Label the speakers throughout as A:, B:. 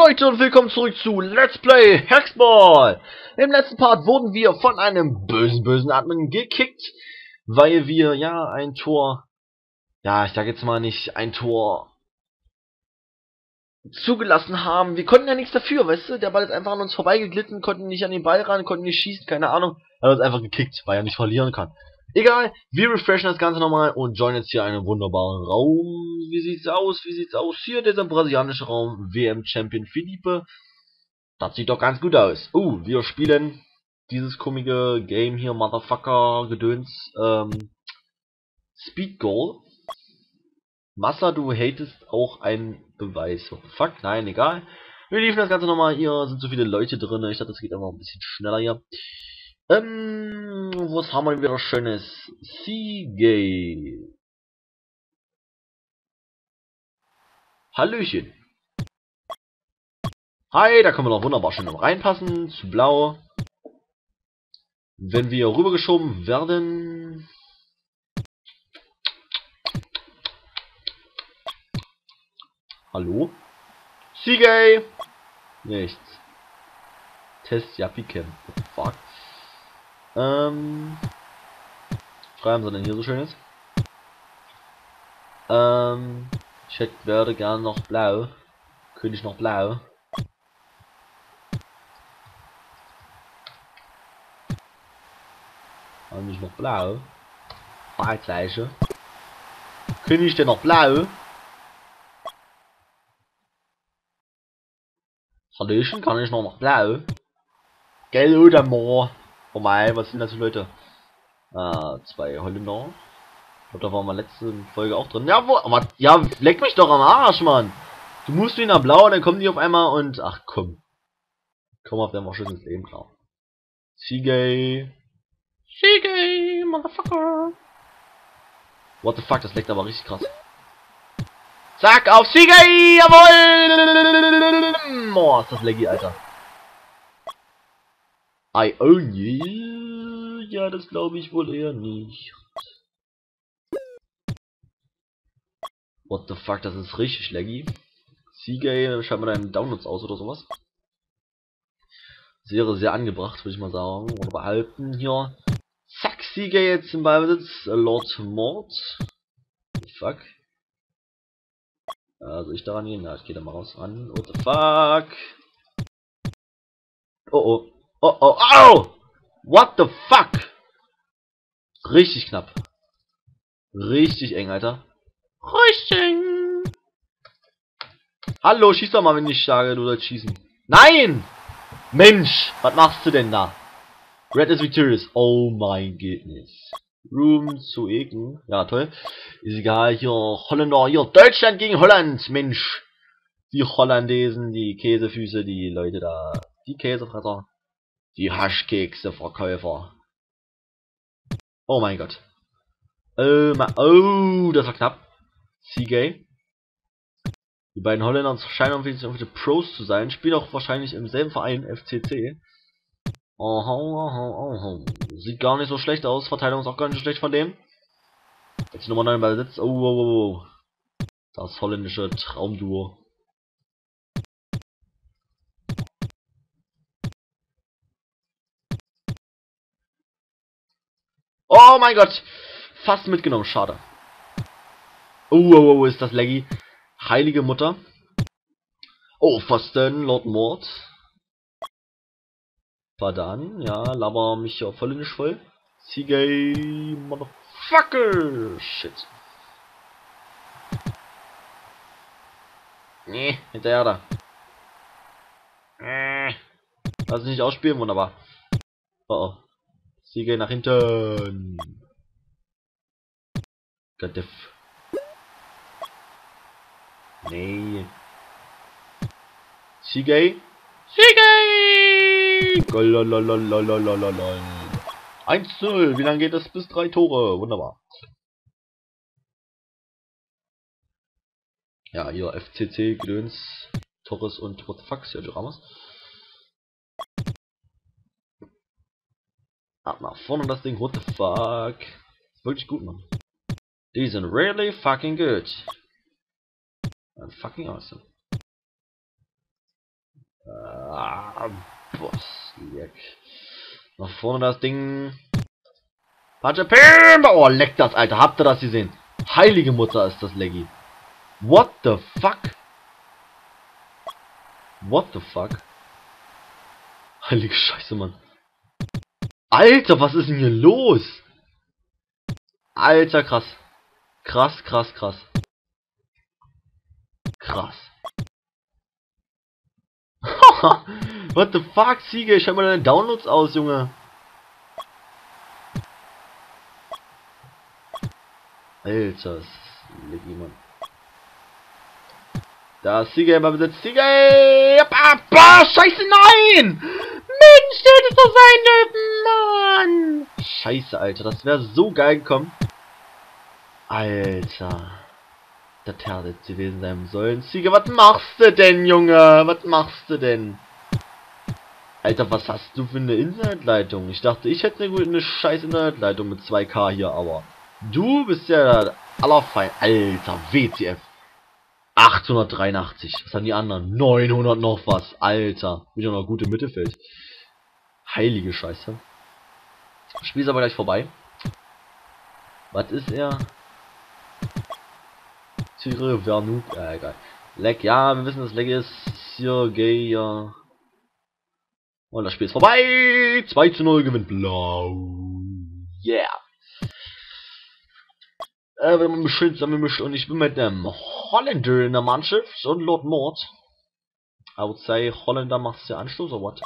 A: Leute und willkommen zurück zu Let's Play Hexball. Im letzten Part wurden wir von einem bösen Admin gekickt, weil wir ja ein Tor, ja ich sag jetzt mal nicht ein Tor zugelassen haben. Wir konnten ja nichts dafür, weißt du, der Ball ist einfach an uns vorbeigeglitten, konnten nicht an den Ball ran, konnten nicht schießen, keine Ahnung. Er hat uns einfach gekickt, weil er nicht verlieren kann. Egal, wir refreshen das Ganze nochmal und joinen jetzt hier einen wunderbaren Raum. Wie sieht's aus? Wie sieht's aus? Hier dieser brasilianische Raum, WM-Champion Felipe. Das sieht doch ganz gut aus. Wir spielen dieses komische Game hier, Motherfucker-Gedöns. Speed Goal. Massa, du hatest auch einen Beweis. What the fuck? Nein, egal. Wir liefen das Ganze nochmal. Hier sind so viele Leute drin. Ich dachte, das geht einfach ein bisschen schneller hier. Was haben wir denn wieder Schönes? Seagay. Hallöchen. Hi, da können wir noch wunderbar schön reinpassen. Zu blau. Wenn wir rübergeschoben werden. Hallo? Seagay. Nichts. Test Yapicam. What the fuck? Schreiben sie denn hier so schönes? Ich werde gerne noch blau. König noch blau. Und nicht noch blau. Farbgleiche. König denn noch blau? Hallöchen, kann ich noch blau? Gell oder more? Oh mein, was sind das für Leute? Zwei Holländer. Ich glaube, da waren wir letzte Folge auch drin. Ja, aber, ja, leck mich doch am Arsch, Mann. Du musst wieder blau, dann kommen die auf einmal und, ach komm. Komm auf dein schönes Leben klar. Seagay. Seagay, Motherfucker. What the fuck, das leckt aber richtig krass. Zack, auf Seagay, jawohl. Boah, ist das leggy, Alter. I own you. Ja, das glaube ich wohl eher nicht. What the fuck, das ist richtig laggy. Seagay, schreibt mal deinen Downloads aus oder sowas. Das wäre sehr angebracht, würde ich mal sagen. Oder behalten hier. Zack, Seagay jetzt im Ballbesitz. Lord Mord. Fuck. Soll ich daran gehen? Ja, ich gehe da mal raus ran. What the fuck? Oh. Au! What the fuck? Richtig knapp. Richtig eng, Alter. Richtig. Hallo, schieß doch mal, wenn ich sage, du sollst schießen. Nein! Mensch, was machst du denn da? Red is victorious. Oh mein goodness. Room zu Eken. Ja, toll. Ist egal, hier Holländer, hier Deutschland gegen Holland. Mensch. Die Hollandesen, die Käsefüße, die Leute da. Die Käsefresser. Die Haschkekse-Verkäufer. Oh mein Gott. Oh, das war knapp. Seagay. Die beiden Holländer scheinen irgendwelche Pros zu sein. Spielen auch wahrscheinlich im selben Verein, FCC. Sieht gar nicht so schlecht aus. Verteidigung ist auch gar nicht so schlecht von dem. Jetzt Nummer 9 bei Sitz. Oh. Das holländische Traumduo. Oh mein Gott! Fast mitgenommen, schade. Oh, ist das laggy. Heilige Mutter. Oh, Pfosten, Lord Mord. Dann, ja, laber mich auf holländisch voll. Seagay, Motherfucker! Shit. Nee, hinterher da. Lass nicht ausspielen, wunderbar. Oh. Seagay nach hinten. Gadif. Nee. Seagay. Golololololololol. 1-0. Wie lange geht das? Bis 3 Tore. Wunderbar. Ja, hier FCC, Gedöns, Torres und what the fuck, Sergio Ramos. Ab nach vorne das Ding, what the fuck. Ist wirklich gut, Mann. Die sind really fucking good. And fucking awesome. Boss, leck. Nach vorne das Ding. Punch Pim! Oh, leck das, Alter. Habt ihr das gesehen? Heilige Mutter ist das Leggy. What the fuck? What the fuck? Heilige Scheiße, Mann. Alter, was ist denn hier los? Alter, krass. Krass, krass, krass. Krass. What the fuck, Siege? Schau mal deine Downloads aus, Junge. Alter, leg jemand. Da ist Siege immer besetzt. Siege! Bah, Scheiße, nein! Mensch, der hätte doch sein dürfen, Mann! Scheiße, Alter, das wäre so geil gekommen. Alter. Das hätte jetzt gewesen sein sollen. Siege, was machst du denn, Junge? Was machst du denn? Alter, was hast du für eine Internetleitung? Ich dachte, ich hätte eine scheiß Internetleitung mit 2K hier, aber du bist ja der allerfein. Alter, WTF. 883. Was haben die anderen? 900 noch was. Alter. Bin ja noch gut im Mittelfeld. Heilige Scheiße. Spiel ist aber gleich vorbei. Was ist er? Tire Vernuk. Egal. Leck, ja, wir wissen, dass Leck ist. Sergei, ja. Und das Spiel ist vorbei. 2:0 gewinnt Blau. Yeah. Wenn man mich schön zusammenmischt und ich bin mit dem Holländer in der Mannschaft und Lord Mord. I would say, Holländer machst du Anschluss oder what?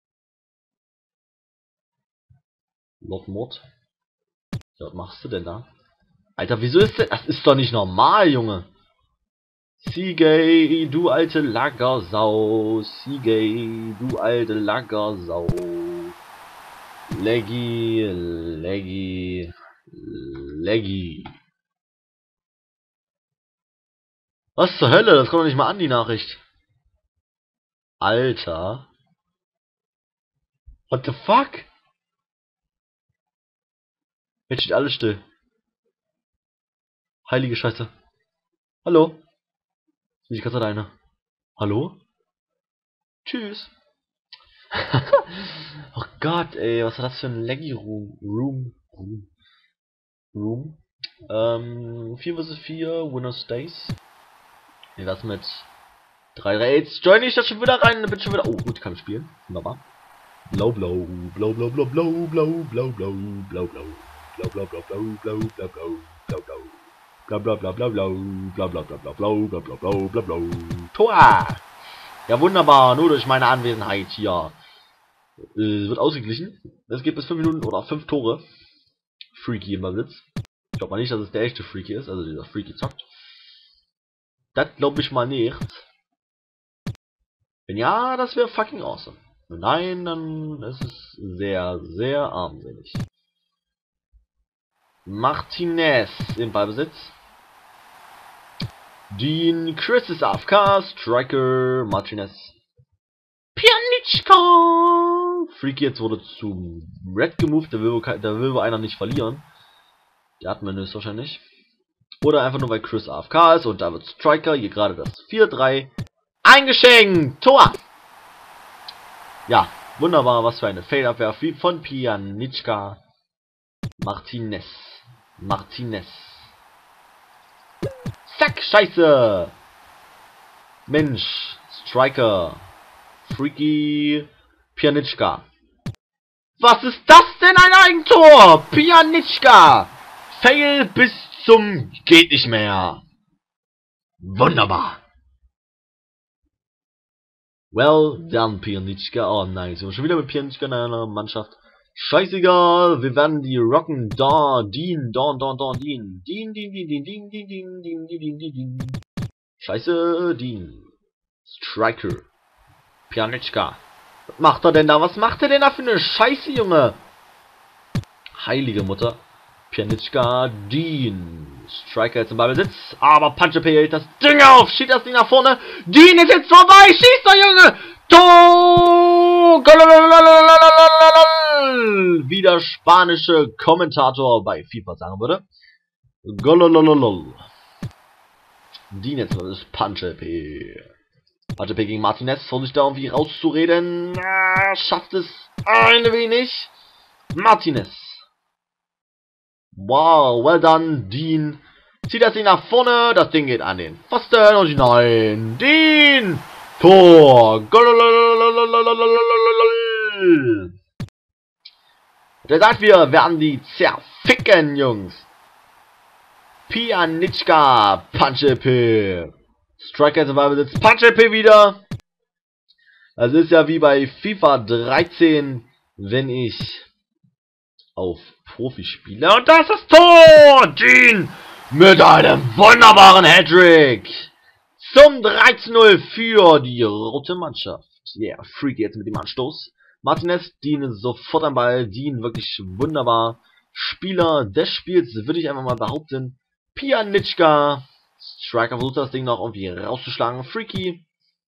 A: Lord Mord? Ja, was machst du denn da? Alter, wieso ist das? Das ist doch nicht normal, Junge. Siegei, du alte Lagersau. Siegei, du alte Lagersau. Leggy, Leggy, Leggy. Was zur Hölle? Das kommt doch nicht mal an, die Nachricht. Alter. What the fuck? Jetzt steht alles still. Heilige Scheiße. Hallo? Bin ich ganz alleine. Hallo? Tschüss. Oh Gott, ey, was war das für ein Leggy Room? 4 vs 4, Winner Stays. Nee, was mit 3-3. Jetzt join ich das schon wieder rein, bin schon wieder. Oh, gut, kann ich spielen. Wunderbar. Blau, blau, blau, blau, blau, blau, blau, blau, blau, blau, blau, blau, blau, blau, blau, blau, blau, blau, blau, blau. Bla bla bla bla bla bla bla bla bla bla bla bla bla bla bla. Tor! Ja, wunderbar, nur durch meine Anwesenheit hier. Wird ausgeglichen. Es gibt bis 5 Minuten oder 5 Tore. Freaky im Besitz. Ich glaube mal nicht, dass es der echte Freaky ist, also dieser Freaky zockt. Das glaube ich mal nicht. Wenn ja, das wäre fucking awesome. Wenn nein, dann ist es sehr, sehr armselig. Martinez im Ballbesitz. Dean, Chris ist AFK, Striker, Martinez. Pjaniczka! Freaky jetzt wurde zu Red gemoved, da will wohl einer nicht verlieren. Der hat man höchstwahrscheinlich. Oder einfach nur weil Chris AFK ist und da wird Striker hier gerade das 4-3 eingeschenkt! Tor! Ja, wunderbar, was für eine Fadeabwehr von Pjaniczka. Martinez. Martinez. Zack, scheiße! Mensch, Striker. Freaky. Pjaniczka. Was ist das denn, ein Eigentor? Pjaniczka! Fail bis zum geht nicht mehr. Wunderbar. Well done, Pjaniczka. Oh nein, sind wir schon wieder mit Pjaniczka in einer Mannschaft. Scheißegal, wir werden die rocken. Dean. Scheiße, Dean. Striker. Pjaniczka. Was macht er denn da? Was macht er denn da für eine Scheiße, Junge? Heilige Mutter. Pjaniczka, Dean. Striker jetzt im Ballbesitz. Aber Punch hält das Ding auf. Schießt das Ding nach vorne. Dean ist jetzt vorbei. Schießt er, Junge. Tor! Wie der spanische Kommentator bei FIFA sagen würde. Gololololol. Dean jetzt mal das Punch-LP. AJP gegen Martinez, versucht sich da irgendwie rauszureden. Schafft es ein wenig. Martinez. Wow, well done, Dean. Zieht das Ding nach vorne, das Ding geht an den Pfosten und nein, Dean! Tor! Der sagt, wir werden die zerficken, Jungs. Pjaniczka, Punch-LP. Striker ist im Besitz, Punch-LP wieder. Das ist ja wie bei FIFA 13, wenn ich auf Profi spiele. Und das ist das Tor! Dean mit einem wunderbaren Hattrick. Zum 13:0 für die rote Mannschaft. Ja, yeah, Freaky jetzt mit dem Anstoß. Martinez, Dean sofort am Ball. Dean wirklich wunderbar. Spieler des Spiels, würde ich einfach mal behaupten. Pjaniczka. Striker versucht das Ding noch irgendwie rauszuschlagen. Freaky.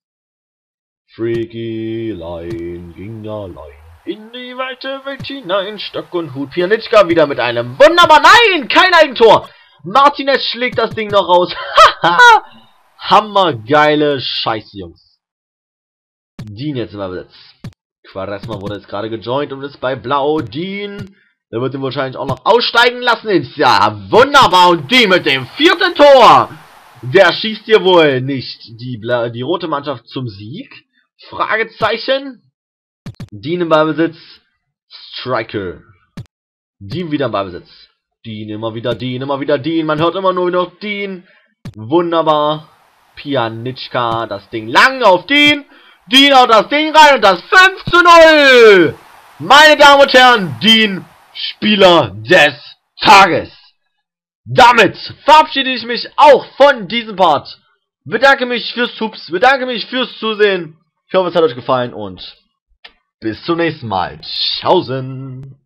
A: Freaky, Line, ging ja Line. In die weite Welt hinein, Stock und Hut. Pjaniczka wieder mit einem wunderbaren, nein, kein Eigentor. Martinez schlägt das Ding noch raus. Haha. Hammergeile Scheiße, Jungs. Dean jetzt im Besitz. Quaresma wurde jetzt gerade gejoint und ist bei Blau. Dean, der wird ihn wahrscheinlich auch noch aussteigen lassen. Ist ja wunderbar. Und Dean mit dem 4. Tor. Der schießt hier wohl nicht die rote Mannschaft zum Sieg. Fragezeichen. Dean im Ballbesitz. Striker. Dean wieder im Ballbesitz. Dean, immer wieder Dean, immer wieder Dean. Man hört immer nur noch Dean. Wunderbar. Pjaniczka, das Ding lang auf Dean. Dean haut das Ding rein und das 5:0. Meine Damen und Herren, Dean, Spieler des Tages. Damit verabschiede ich mich auch von diesem Part. Bedanke mich fürs Subs, bedanke mich fürs Zusehen. Ich hoffe, es hat euch gefallen und bis zum nächsten Mal. Tschaußen.